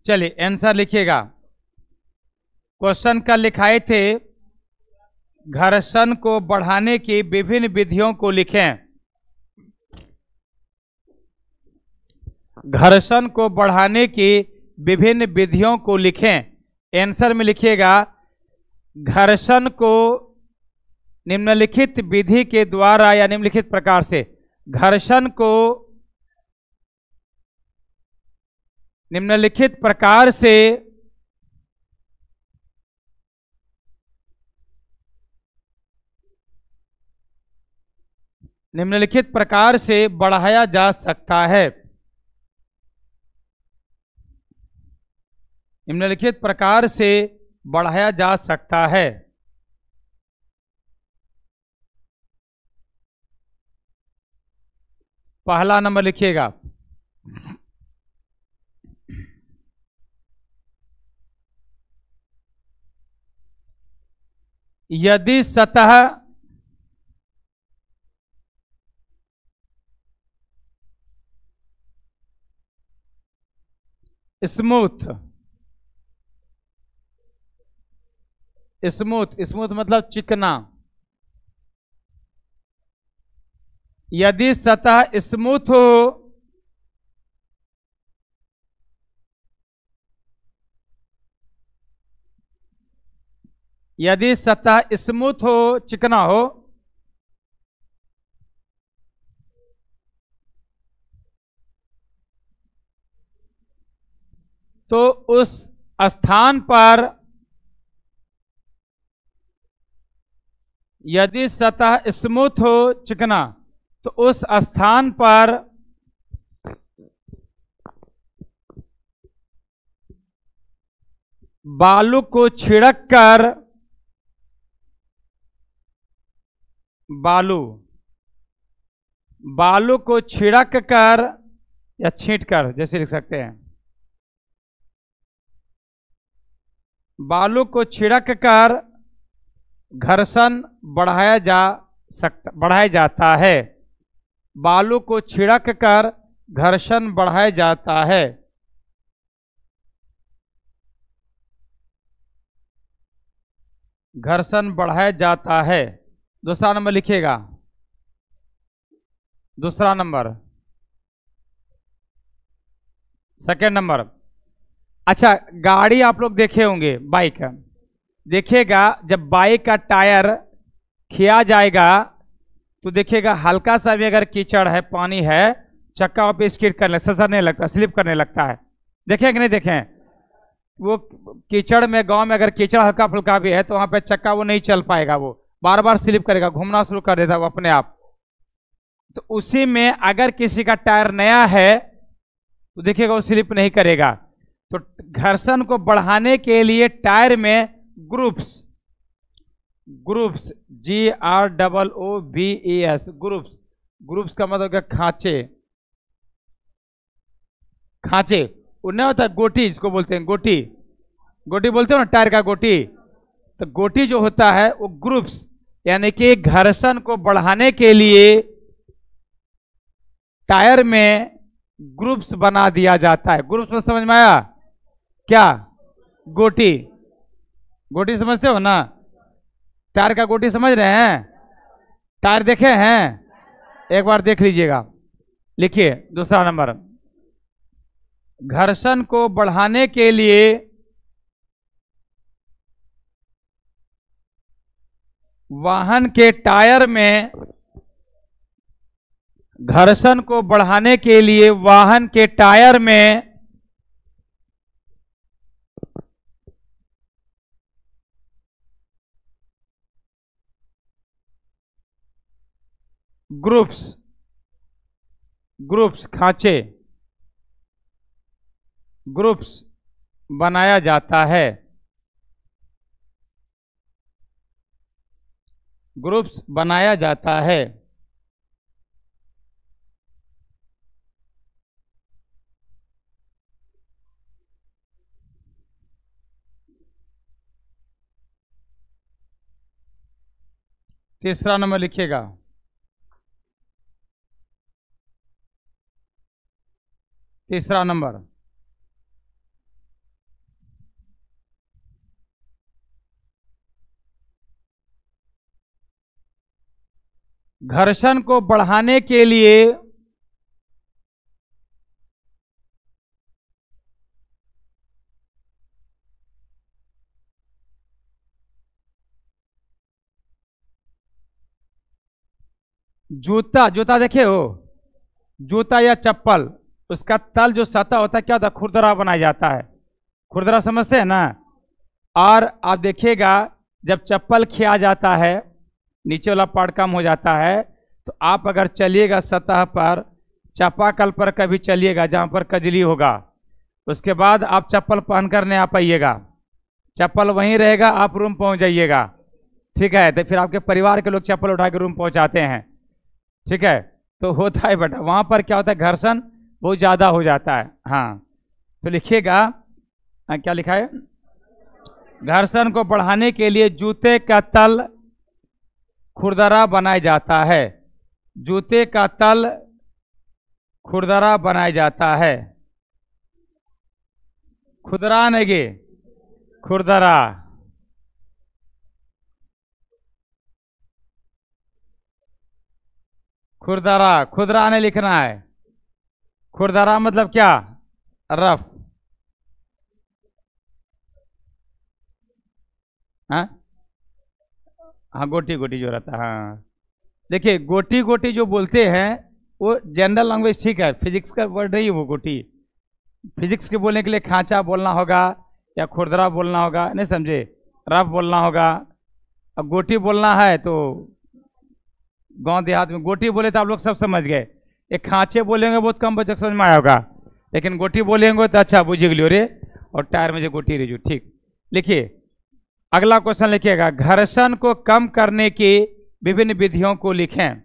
चलिए आंसर लिखिएगा। क्वेश्चन का लिखाए थे घर्षण को बढ़ाने की विभिन्न विधियों को लिखें। घर्षण को बढ़ाने की विभिन्न विधियों को लिखें। आंसर में लिखिएगा घर्षण को निम्नलिखित विधि के द्वारा या निम्नलिखित प्रकार से, घर्षण को निम्नलिखित प्रकार से बढ़ाया जा सकता है। निम्नलिखित प्रकार से बढ़ाया जा सकता है। पहला नंबर लिखिएगा। यदि सतह स्मूथ मतलब चिकना। यदि सतह स्मूथ हो चिकना हो तो उस स्थान पर, यदि सतह स्मूथ हो चिकना तो उस स्थान पर बालू को छिड़क कर, बालू को छिड़क कर या छींट कर, जैसे लिख सकते हैं, बालू को छिड़क कर घर्षण बढ़ाया जाता है। बालू को छिड़क कर घर्षण बढ़ाया जाता है। घर्षण बढ़ाया जाता है। दूसरा नंबर लिखिएगा। दूसरा नंबर, सेकेंड नंबर। अच्छा, गाड़ी आप लोग देखे होंगे, बाइक देखिएगा, जब बाइक का टायर खिया जाएगा तो देखिएगा हल्का सा भी अगर कीचड़ है, पानी है, चक्का पे स्किड करने, ससरने लगता, स्लिप करने लगता है। देखें कि नहीं देखें? वो कीचड़ में, गांव में अगर कीचड़ हल्का फुल्का भी है तो वहां पे चक्का वो नहीं चल पाएगा, वो बार बार स्लिप करेगा, घूमना शुरू कर देता वो अपने आप। तो उसी में अगर किसी का टायर नया है तो देखिएगा वो स्लिप नहीं करेगा। तो घर्षण को बढ़ाने के लिए टायर में ग्रुप्स GROOVES, ग्रुप्स का मतलब क्या? खांचे उन्हें होता है, गोटी जिसको बोलते हैं, गोटी बोलते हो ना, टायर का गोटी। तो गोटी जो होता है वो ग्रुप्स, यानी कि घर्षण को बढ़ाने के लिए टायर में ग्रुप्स बना दिया जाता है। ग्रुप्स में समझ में आया क्या? गोटी समझते हो ना? टायर का गोटी समझ रहे हैं? टायर देखे हैं? एक बार देख लीजिएगा। लिखिए दूसरा नंबर। घर्षण को बढ़ाने के लिए वाहन के टायर में, घर्षण को बढ़ाने के लिए वाहन के टायर में ग्रुप्स खांचे, ग्रुप्स बनाया जाता है। ग्रुप्स बनाया जाता है। तीसरा नंबर लिखिएगा। तीसरा नंबर, घर्षण को बढ़ाने के लिए जूता, जूता देखे हो, जूता या चप्पल, उसका तल जो सतह होता है क्या होता है, खुरदरा बनाया जाता है। खुरदरा समझते हैं ना। और आप देखिएगा जब चप्पल खिया जाता है, नीचे वाला पार्ट कम हो जाता है, तो आप अगर चलिएगा सतह पर, चापाकल पर कभी चलिएगा जहाँ पर कजली होगा, उसके बाद आप चप्पल पहन कर नहीं आ पाइएगा, चप्पल वहीं रहेगा, आप रूम पहुँच जाइएगा। ठीक है, तो फिर आपके परिवार के लोग चप्पल उठा के रूम पहुँचाते हैं। ठीक है, तो होता है बेटा, वहाँ पर क्या होता है, घर्षण बहुत ज़्यादा हो जाता है। हाँ, तो लिखिएगा, क्या लिखा है, घर्षण को बढ़ाने के लिए जूते का तल खुरदरा बनाया जाता है। जूते का तल खुरदरा बनाया जाता है। खुदरा नहीं, खुरदरा। खुरदरा, खुदरा नहीं लिखना है। खुरदरा मतलब क्या, रफ। हाँ हाँ, गोटी गोटी जो रहता है। हाँ, देखिए गोटी गोटी जो बोलते हैं वो जनरल लैंग्वेज, ठीक है, फिजिक्स का वर्ड नहीं है वो गोटी। फिजिक्स के बोलने के लिए खांचा बोलना होगा या खुरदरा बोलना होगा, नहीं समझे, रफ बोलना होगा। अब गोटी बोलना है तो गांव देहात में गोटी बोले तो आप लोग सब समझ गए। एक खांचे बोलेंगे बहुत कम बच्चों को समझ में आया होगा, लेकिन गोटी बोलेंगे तो अच्छा बुझ गलियो रे, और टायर में जो गोटी रही जो। ठीक, लिखिए अगला क्वेश्चन लिखिएगा, घर्षण को कम करने की विभिन्न विधियों को लिखें।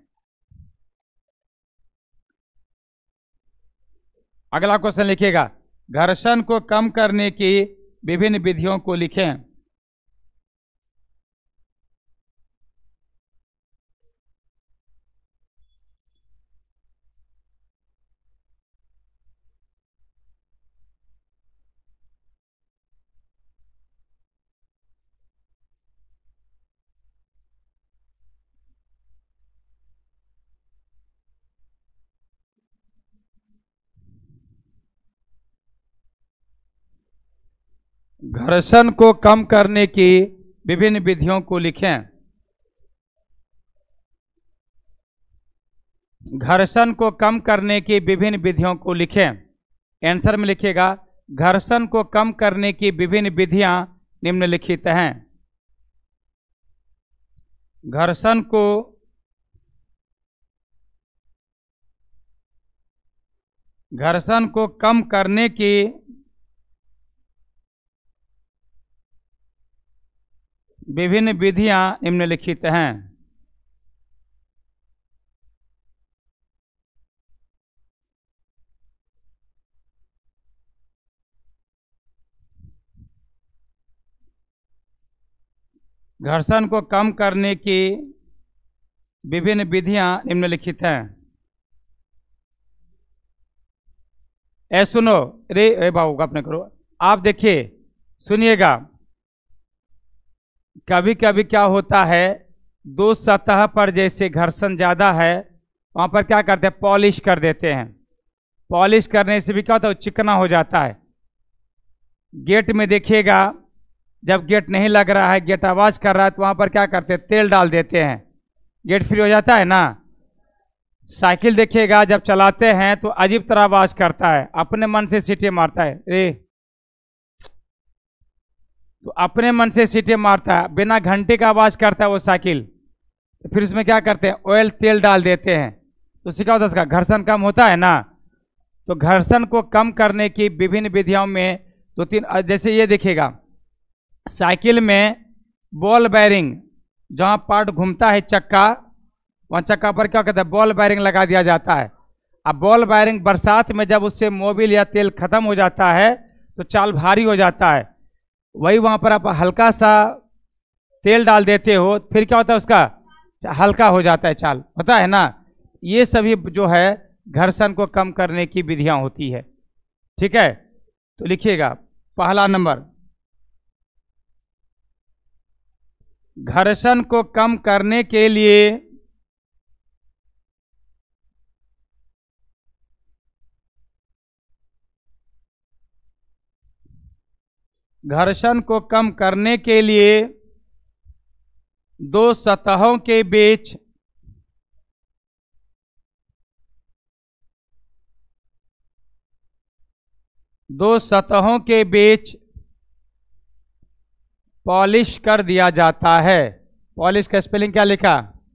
अगला क्वेश्चन लिखिएगा, घर्षण को कम करने की विभिन्न विधियों को लिखें। घर्षण को कम करने की विभिन्न विधियों को लिखें। घर्षण को कम करने की विभिन्न विधियों को लिखें। आंसर में लिखिएगा, घर्षण को कम करने की विभिन्न विधियां निम्नलिखित हैं। घर्षण को कम करने की विभिन्न विधियां निम्नलिखित हैं। घर्षण को कम करने की विभिन्न विधियां निम्नलिखित हैं। सुनो रे बाबू का अपने करो, आप देखिए सुनिएगा, कभी कभी क्या होता है, दो सतह पर जैसे घर्षण ज़्यादा है वहाँ पर क्या करते हैं, पॉलिश कर देते हैं। पॉलिश करने से भी क्या होता है, चिकना हो जाता है। गेट में देखिएगा, जब गेट नहीं लग रहा है, गेट आवाज़ कर रहा है, तो वहाँ पर क्या करते हैं, तेल डाल देते हैं, गेट फ्री हो जाता है ना। साइकिल देखिएगा, जब चलाते हैं तो अजीब तरह आवाज़ करता है, अपने मन से सीटी मारता है रे, तो अपने मन से सीटी मारता है, बिना घंटे का आवाज़ करता है वो साइकिल। तो फिर उसमें क्या करते हैं, ऑयल तेल डाल देते हैं, तो उससे क्या होता है, उसका घर्षण कम होता है ना। तो घर्षण को कम करने की विभिन्न विधियों में दो तीन, जैसे ये देखिएगा, साइकिल में बॉल बैरिंग, जहाँ पार्ट घूमता है चक्का, वहाँ चक्का पर क्या कहता है, बॉल बैरिंग लगा दिया जाता है। अब बॉल बैरिंग बरसात में जब उससे मोबिल या तेल खत्म हो जाता है तो चाल भारी हो जाता है, वही वहाँ पर आप हल्का सा तेल डाल देते हो, फिर क्या होता है, उसका हल्का हो जाता है चाल, पता है ना। ये सभी जो है घर्षण को कम करने की विधियां होती है। ठीक है, तो लिखिएगा पहला नंबर, घर्षण को कम करने के लिए घर्षण को कम करने के लिए दो सतहों के बीच पॉलिश कर दिया जाता है। पॉलिश का स्पेलिंग क्या लिखा?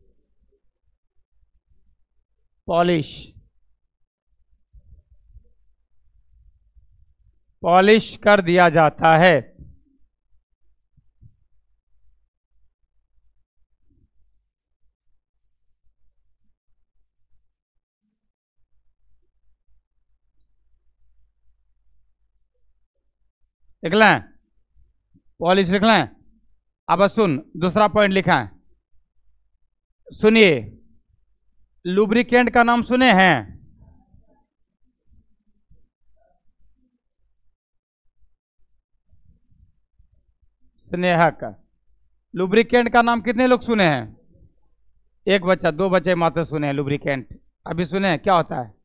पॉलिश। पॉलिश कर दिया जाता है। लिख लें, पॉलिश लिख लें। अब सुन, दूसरा पॉइंट लिखा है, सुनिए। लुब्रिकेंट का नाम सुने हैं? स्नेहक। लुब्रिकेंट का नाम कितने लोग सुने हैं? एक बच्चा, दो बच्चे मात्र सुने हैं लुब्रिकेंट। अभी सुने हैं क्या होता है?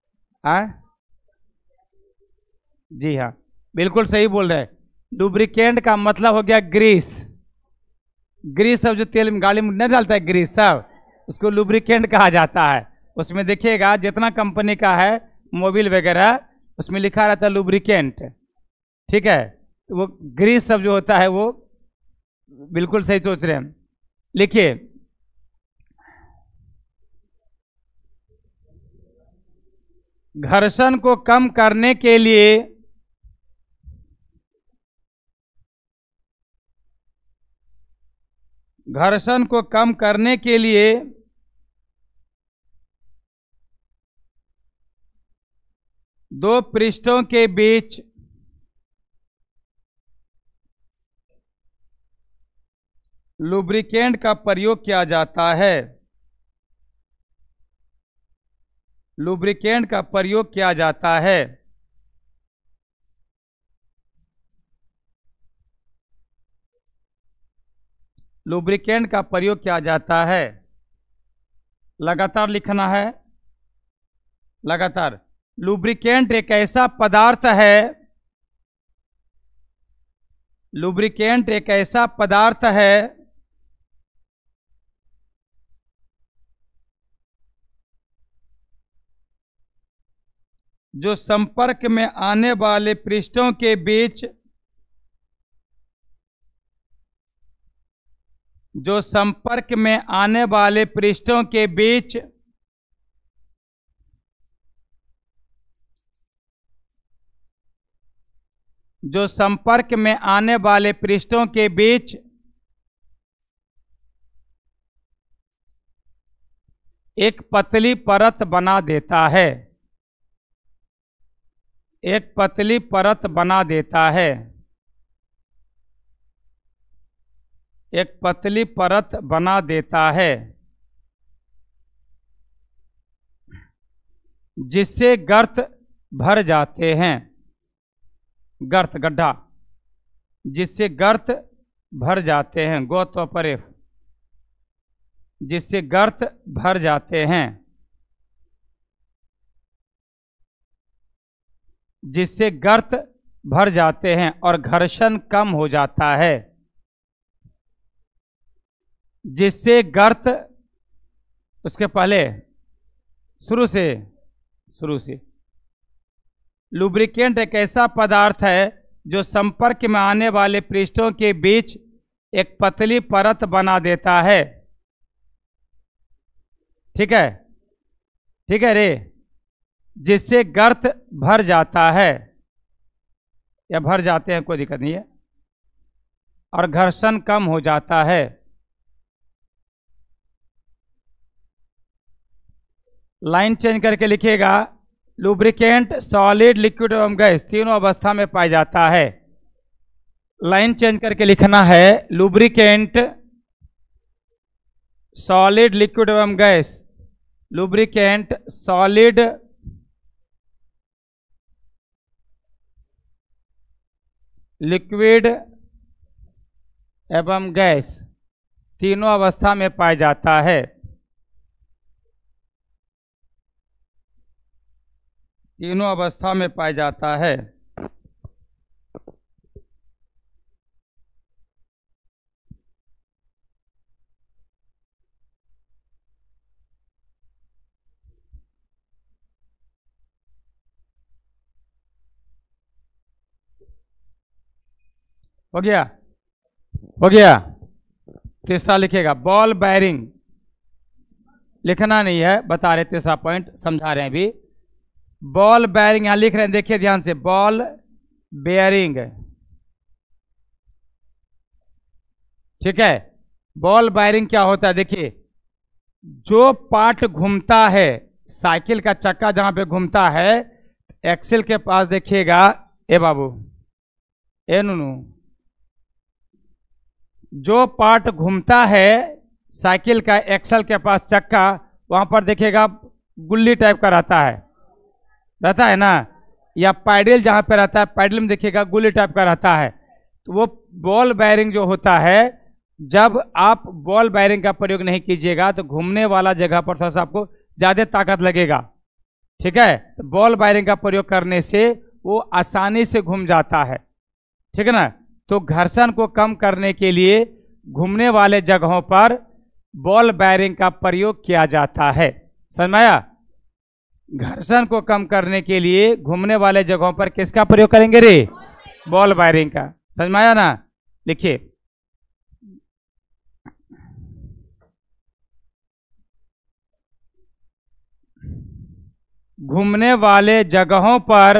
जी हाँ, बिल्कुल सही बोल रहे हैं। लुब्रिकेंट का मतलब हो गया ग्रीस। ग्रीस सब जो तेल में गाड़ी में नहीं डालता है, ग्रीस सब, उसको लुब्रिकेंट कहा जाता है। उसमें देखिएगा जितना कंपनी का है मोबिल वगैरह, उसमें लिखा रहता है लुब्रिकेंट। ठीक है, तो वो ग्रीस सब जो होता है वो बिल्कुल सही सोच रहे हैं। लिखिए, घर्षण को कम करने के लिए दो पृष्ठों के बीच लुब्रिकेंट का प्रयोग किया जाता है। लुब्रिकेंट का प्रयोग किया जाता है। लुब्रिकेंट का प्रयोग किया जाता है। लगातार लिखना है, लगातार। लुब्रिकेंट एक ऐसा पदार्थ है, लुब्रिकेंट एक ऐसा पदार्थ है जो संपर्क में आने वाले पृष्ठों के बीच जो संपर्क में आने वाले पृष्ठों के बीच जो संपर्क में आने वाले पृष्ठों के बीच एक पतली परत बना देता है। एक पतली परत बना देता है। एक पतली परत बना देता है जिससे गर्त भर जाते हैं। गर्त, गड्ढा, जिससे गर्त भर जाते हैं। गोत्वपरेफ, जिससे गर्त भर जाते हैं। जिससे गर्त भर जाते हैं और घर्षण कम हो जाता है। जिससे गर्त, उसके पहले शुरू से लुब्रिकेंट एक ऐसा पदार्थ है जो संपर्क में आने वाले पृष्ठों के बीच एक पतली परत बना देता है। ठीक है, ठीक है रे, जिससे गर्त भर जाता है या भर जाते हैं, कोई दिक्कत नहीं है, और घर्षण कम हो जाता है। लाइन चेंज करके लिखिएगा, लुब्रिकेंट, सॉलिड, लिक्विड एवं गैस तीनों अवस्था में पाया जाता है। लाइन चेंज करके लिखना है, लुब्रिकेंट, सॉलिड, लिक्विड एवं गैस। लुब्रिकेंट, सॉलिड, लिक्विड एवं गैस तीनों अवस्था में पाया जाता है। तीनों अवस्था में पाया जाता है। हो गया, हो गया। तीसरा लिखेगा बॉल बेयरिंग, लिखना नहीं है, बता रहे तीसरा पॉइंट समझा रहे हैं अभी। बॉल बेयरिंग यहां लिख रहे हैं, देखिए ध्यान से, बॉल बेयरिंग, ठीक है। बॉल बेयरिंग क्या होता है, देखिए जो पार्ट घूमता है, साइकिल का चक्का जहां पे घूमता है, एक्सेल के पास देखिएगा, ए बाबू, ए नुनू, जो पार्ट घूमता है साइकिल का, एक्सेल के पास चक्का, वहां पर देखिएगा गुल्ली टाइप का रहता है ना, या पैडल जहां पे रहता है, पैडल में देखिएगा गुल्ली टाइप का रहता है। तो वो बॉल बेयरिंग जो होता है, जब आप बॉल बेयरिंग का प्रयोग नहीं कीजिएगा तो घूमने वाला जगह पर थोड़ा सा आपको ज्यादा ताकत लगेगा, ठीक है। तो बॉल बेयरिंग का प्रयोग करने से वो आसानी से घूम जाता है, ठीक है ना। तो घर्षण को कम करने के लिए घूमने वाले जगहों पर बॉल बेयरिंग का प्रयोग किया जाता है, समझ में आया। घर्षण को कम करने के लिए घूमने वाले जगहों पर किसका प्रयोग करेंगे रे, बॉल बेयरिंग का, समझ में आया ना। लिखिए घूमने वाले जगहों पर,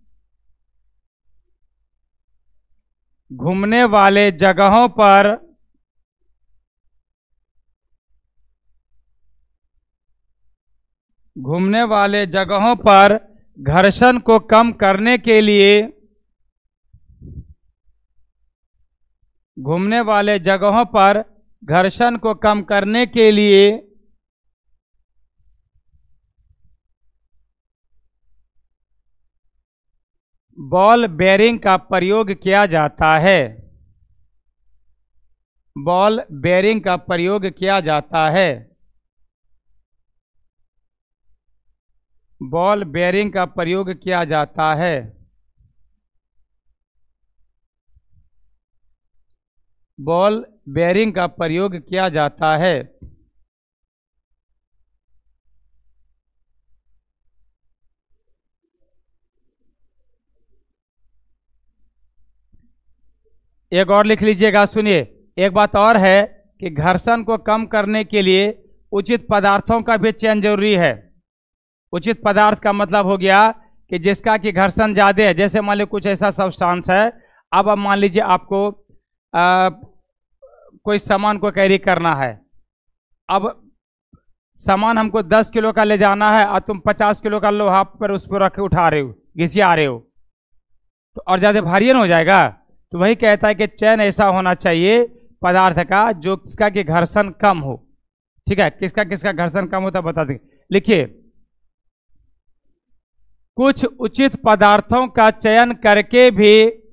घूमने वाले जगहों पर घूमने वाले जगहों पर घर्षण को कम करने के लिए, घूमने वाले जगहों पर घर्षण को कम करने के लिए बॉल बेयरिंग का प्रयोग किया जाता है, बॉल बेयरिंग का प्रयोग किया जाता है, बॉल बेयरिंग का प्रयोग किया जाता है। बॉल बेयरिंग का प्रयोग किया जाता है। एक और लिख लीजिएगा, सुनिए, एक बात और है कि घर्षण को कम करने के लिए उचित पदार्थों का भी चयन जरूरी है। उचित पदार्थ का मतलब हो गया कि जिसका कि घर्षण ज्यादा है, जैसे मान लीजिए कुछ ऐसा सब्सटेंस है, अब मान लीजिए आपको कोई सामान को कैरी करना है, अब सामान हमको 10 किलो का ले जाना है और तुम 50 किलो का लोहा पर उस पर रख के उठा रहे हो, घिसिया रहे हो, तो और ज्यादा भारी न हो जाएगा। तो वही कहता है कि चयन ऐसा होना चाहिए पदार्थ का जो किसका कि घर्षण कम हो, ठीक है। किसका किसका घर्षण कम होता बता देंगे। लिखिए कुछ उचित पदार्थों का चयन करके भी,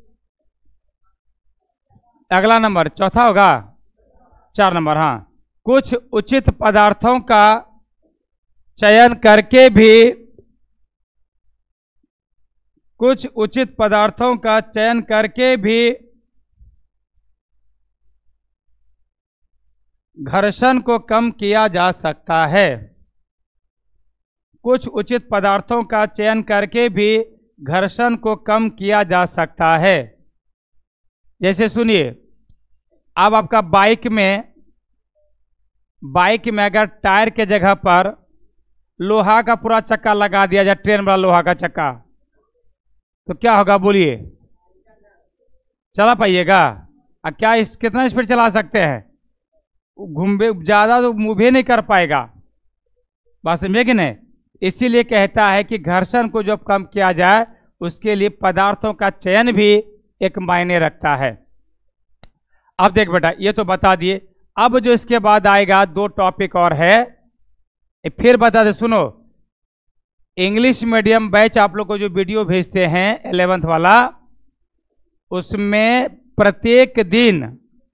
अगला नंबर चौथा होगा, 4 नंबर, हाँ, कुछ उचित पदार्थों का चयन करके भी, कुछ उचित पदार्थों का चयन करके भी घर्षण को कम किया जा सकता है। कुछ उचित पदार्थों का चयन करके भी घर्षण को कम किया जा सकता है। जैसे सुनिए, अब आपका बाइक में अगर टायर के जगह पर लोहा का पूरा चक्का लगा दिया जाए, ट्रेन वाला लोहा का चक्का, तो क्या होगा बोलिए, चला पाइएगा? अब क्या कितना स्पीड चला सकते हैं? घूमे ज्यादा तो मूव नहीं कर पाएगा, बात समझे कि नहीं। इसीलिए कहता है कि घर्षण को जब कम किया जाए उसके लिए पदार्थों का चयन भी एक मायने रखता है। अब देख बेटा, ये तो बता दिए, अब जो इसके बाद आएगा 2 टॉपिक और है, फिर बता दे, सुनो। इंग्लिश मीडियम बैच आप लोग को जो वीडियो भेजते हैं 11th वाला, उसमें प्रत्येक दिन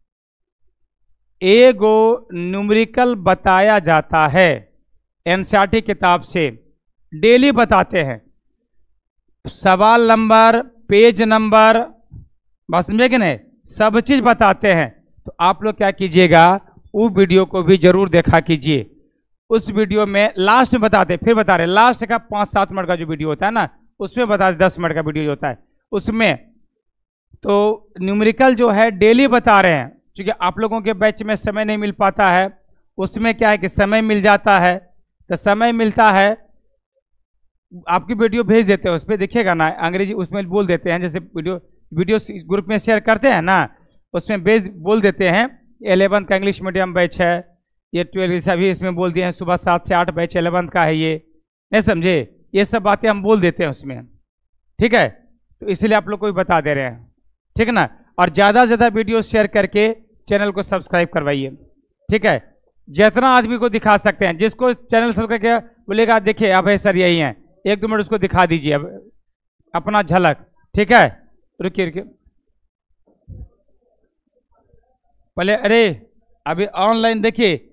एगो न्यूमेरिकल बताया जाता है, एनसीईआरटी किताब से डेली बताते हैं, सवाल नंबर, पेज नंबर, बात समझे कि नहीं, सब चीज बताते हैं। तो आप लोग क्या कीजिएगा, वो वीडियो को भी जरूर देखा कीजिए। उस वीडियो में लास्ट में बताते, फिर बता रहे, लास्ट का 5-7 मिनट का जो वीडियो होता है ना, उसमें बता दे, 10 मिनट का वीडियो जो होता है उसमें तो न्यूमेरिकल जो है डेली बता रहे हैं, क्योंकि आप लोगों के बैच में समय नहीं मिल पाता है, उसमें क्या है कि समय मिल जाता है, तो समय मिलता है आपकी वीडियो भेज देते हैं, उस पर देखिएगा ना, अंग्रेजी उसमें बोल देते हैं, जैसे वीडियो ग्रुप में शेयर करते हैं ना, उसमें बोल देते हैं 11th का इंग्लिश मीडियम बैच है, ये 12 सभी इसमें बोल दिए हैं, सुबह 7 से 8 बैच 11th का है, ये नहीं समझे, ये सब बातें हम बोल देते हैं उसमें, ठीक है। तो इसलिए आप लोग को भी बता दे रहे हैं, ठीक है ना। और ज़्यादा से ज़्यादा वीडियो शेयर करके चैनल को सब्सक्राइब करवाइए, ठीक है। जितना आदमी को दिखा सकते हैं, जिसको चैनल सब्सक्राइब किया बोलेगा देखिए अब सर यही है, 1-2 मिनट उसको दिखा दीजिए अब अपना झलक, ठीक है। रुकिए रुकिए, पहले अरे अभी ऑनलाइन देखिए,